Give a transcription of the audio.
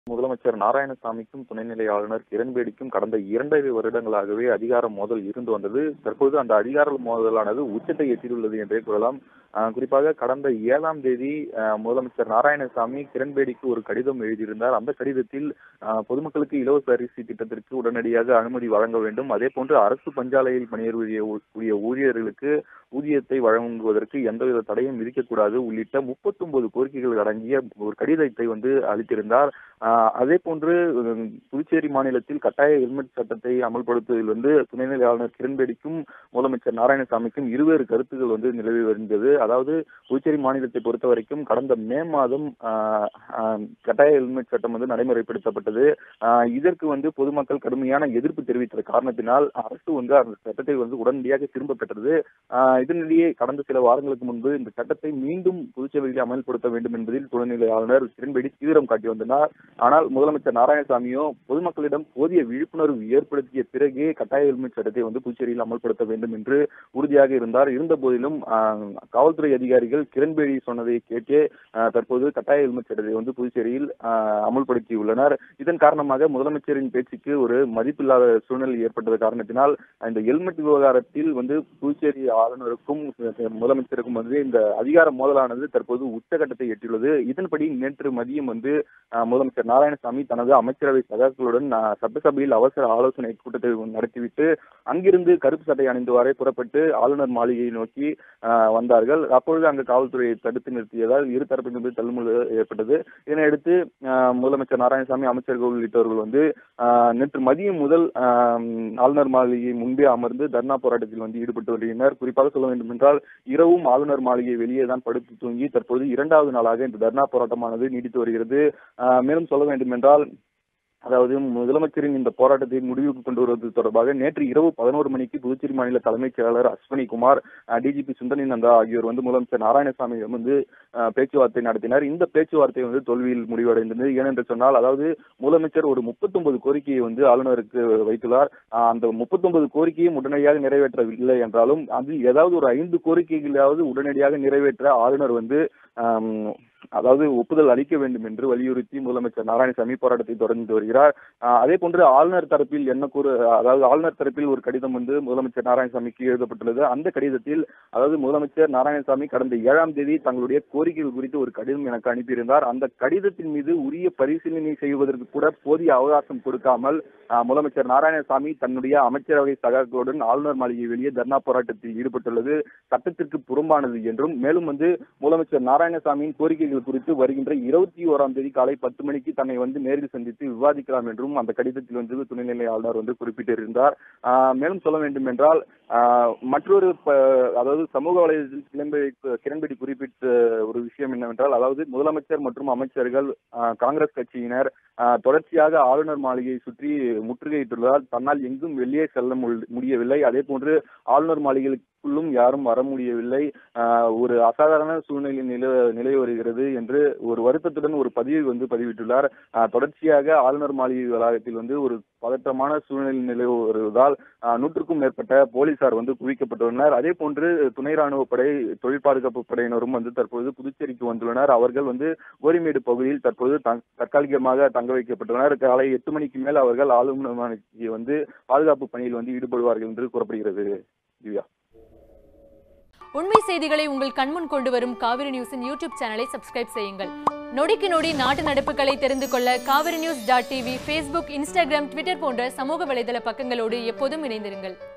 முதலமைச்சர் நாராயணசாமிக்கும் துணைநிலை ஆளுநர் கிரண்பேடிக்கும் கடந்த 2 வருடங்களாகவே அதிகார மோதல் இருந்து வந்தது. தற்போது அந்த அதிகார மோதலானது உச்சத்தை எட்டியுள்ளது என்றே கூறலாம். குறிப்பாக கடந்த 7ஆம் தேதி முதலமைச்சர் நாராயணசாமி கிரண்பேடிக்கு ஒரு கடிதம் எழுதியிருந்தார். அந்த கடிதத்தில் பொதுமக்களுக்கு இலவச அரிசி திட்டத்திற்கு உடனடியாக அனுமதி வழங்க வேண்டும், அதே போன்று அரசு பஞ்சாலையில் பணியாற்றிய ஊழியர்களுக்கு ஊதியத்தை வழங்குவதற்கு எந்தவித தடையும் விதிக்கக்கூடாது உள்ளிட்ட 39 கோரிக்கைகள் அடங்கிய ஒரு கடிதத்தை அளித்திருந்தார். அதே போன்று புதுச்சேரி மாநிலத்தில் கட்டாய ஹெல்மெட் சட்டத்தை அமல்படுத்துவதில் துணைநிலை ஆளுநர் கிரண்பேடிக்கும் முதலமைச்சர் நாராயணசாமிக்கும் இருவேறு கருத்துக்கள் நிலவி வருகிறது. அதாவது புதுச்சேரி மாநிலத்தை பொறுத்த வரைக்கும் கடந்த மே மாதம் கட்டாய ஹெல்மெட் சட்டம் நடைமுறைப்படுத்தப்பட்டது. இதற்கு பொதுமக்கள் கடுமையான எதிர்ப்பு தெரிவித்த காரணத்தினால் அரசு அந்த சட்டத்தை உடனடியாக திரும்ப பெற்றது. இதனிடையே கடந்த சில வாரங்களுக்கு முன்பு இந்த சட்டத்தை மீண்டும் புதுச்சேரியில் அமல்படுத்த வேண்டும் என்பதில் துணைநிலை ஆளுநர் கிரண்பேடி தீவிரம் காட்டி வந்தார். ஆனால் முதலமைச்சர் நாராயணசாமியோ பொதுமக்களிடம் போதிய விழிப்புணர்வு ஏற்படுத்திய பிறகே கட்டாய ஹெல்மெட் சட்டத்தை புதுச்சேரியில் அமல்படுத்த வேண்டும் என்று உறுதியாக இருந்தார். இருந்த போதிலும் காவல்துறை அதிகாரிகள் கிரண்பேடி சொன்னதை கேட்டே தற்போது கட்டாய ஹெல்மெட் சட்டத்தை புதுச்சேரியில் அமல்படுத்தியுள்ளனர். இதன் காரணமாக முதலமைச்சரின் பேச்சுக்கு ஒரு மதிப்பில்லாத சூழ்நிலை ஏற்பட்டது காரணத்தினால் இந்த ஹெல்மெட் விவகாரத்தில் புதுச்சேரி ஆளுநருக்கும் முதலமைச்சருக்கும் இந்த அதிகார மோதலானது தற்போது உச்சகட்டத்தை எட்டியுள்ளது. இதன்படி நேற்று மதியம் முதலமைச்சர் நாராயணசாமி தனது அமைச்சரவை சகாக்களுடன் சட்டசபையில் அவசர ஆலோசனை கூட்டத்தை நடத்திவிட்டு அங்கிருந்து கருப்பு சட்டை அணிந்தவாறே புறப்பட்டு ஆளுநர் மாளிகையை நோக்கி வந்தார்கள். அப்பொழுது அங்கு காவல்துறையை தடுத்து நிறுத்தியதால் இரு தரப்பிலிருந்து தள்ளுமுள்ளு ஏற்பட்டது. இதனையடுத்து முதலமைச்சர் நாராயணசாமி அமைச்சர்கள் உள்ளிட்டவர்கள் நேற்று மதியம் முதல் ஆளுநர் மாளிகை முன்பே அமர்ந்து தர்ணா போராட்டத்தில் ஈடுபட்டு வருகின்றனர். குறிப்பாக சொல்ல வேண்டும் என்றால் இரவும் ஆளுநர் மாளிகை வெளியே தான் படுத்து தூங்கி தற்போது 2வது நாளாக இந்த தர்ணா போராட்டமானது நீடித்து வருகிறது. மேலும் சொல்ல வேண்டும் என்றால் அதாவது முதலமைச்சரின் இந்த போராட்டத்தை முடிவுக்கு கொண்டு வருவது தொடர்பாக நேற்று இரவு 11 மணிக்கு புதுச்சேரி மாநில தலைமைச் செயலாளர் அஸ்வினி குமார், டிஜிபி சுந்தரி நந்தா ஆகியோர் முதலமைச்சர் நாராயணசாமியிடம் பேச்சுவார்த்தை நடத்தினர். இந்த பேச்சுவார்த்தை தோல்வியில் முடிவடைந்தது. ஏனென்று சொன்னால் அதாவது முதலமைச்சர் ஒரு 39 கோரிக்கையை ஆளுநருக்கு வைத்துள்ளார். அந்த 39 கோரிக்கையும் உடனடியாக நிறைவேற்றவில்லை என்றாலும் அதில் ஏதாவது ஒரு 5 கோரிக்கைகளாவது உடனடியாக நிறைவேற்ற ஆளுநர் அதாவது ஒப்புதல் அளிக்க வேண்டும் என்று வலியுறுத்தி முதலமைச்சர் நாராயணசாமி போராட்டத்தை தொடர்ந்து வருகிறார். அதே போன்று ஆளுநர் தரப்பில் ஆளுநர் தரப்பில் ஒரு கடிதம் முதலமைச்சர் நாராயணசாமிக்கு எழுதப்பட்டுள்ளது. அந்த கடிதத்தில் அதாவது முதலமைச்சர் நாராயணசாமி கடந்த 7ஆம் தேதி தங்களுடைய கோரிக்கைகள் குறித்து ஒரு கடிதம் எனக்கு அனுப்பியிருந்தார். அந்த கடிதத்தின் மீது உரிய பரிசீலனை செய்வதற்கு கூட போதிய அவகாசம் கொடுக்காமல் முதலமைச்சர் நாராயணசாமி தன்னுடைய அமைச்சரவை சகாக்களுடன் ஆளுநர் மாளிகை வெளியே தர்ணா போராட்டத்தில் ஈடுபட்டுள்ளது சட்டத்திற்கு புறம்பானது என்றும், மேலும் முதலமைச்சர் நாராயணசாமியின் கோரிக்கைகள் குறித்து வருகின்ற 21ஆம் தேதி காலை 10 மணிக்கு தன்னை நேரில் சந்தித்து விவாதிக்கலாம் என்றும் அந்த கடிதத்தில் துணைநிலை ஆளுநர் குறிப்பிட்டிருந்தார். மேலும் சொல்ல வேண்டும் என்றால் மற்றொரு அதாவது சமூக வலைதளத்தில் கிரண்பேடி குறிப்பிட்ட ஒரு விஷயம் என்னவென்றால் அதாவது முதலமைச்சர் மற்றும் அமைச்சர்கள் காங்கிரஸ் கட்சியினர் தொடர்ச்சியாக ஆளுநர் மாளிகையை சுற்றி முற்றுகையிட்டுள்ளதால் தன்னால் எங்கும் வெளியே செல்ல முடியவில்லை. அதே போன்று ஆளுநர் மாளிகைக்குள்ளும் யாரும் வர முடியவில்லை. ஒரு அசாதாரண சூழ்நிலை நிலை வருகிறது என்று ஒரு வருத்தத்துடன் ஒரு பதிவை பதிவிட்டுள்ளார். தொடர்ச்சியாக ஆளுநர் மாளிகை வளாகத்தில் ஒரு பதற்றமான சூழ்நிலை நிலவு வருவதால் 100க்கும் மேற்பட்ட போலீசார் குவிக்கப்பட்டுள்ளனர். அதே போன்று துணை ராணுவ படை, தொழில் பாதுகாப்பு படையினரும் தற்போது புதுச்சேரிக்கு வந்துள்ளனர். அவர்கள் கோரிமேடு பகுதியில் தற்போது தற்காலிகமாக தங்க வைக்கப்பட்டுள்ளனர். காலை 8 மணிக்கு மேல் அவர்கள் ஆளுநர் மாளிகைக்கு பாதுகாப்பு பணியில் ஈடுபடுவார்கள் என்று கூறப்படுகிறது. திவ்யா, உண்மை செய்திகளை உங்கள் கண்முன் கொண்டு வரும் காவிரி நியூஸின் யூடியூப் சேனலை சப்ஸ்கிரைப் செய்யுங்கள். நொடிக்கு நொடி நாட்டு நடப்புகளை தெரிந்து கொள்ள காவிரி நியூஸ்.tv, Facebook, Instagram, Twitter போன்ற சமூக வலைதள பக்கங்களோடு எப்போதும் இணைந்திருங்கள்.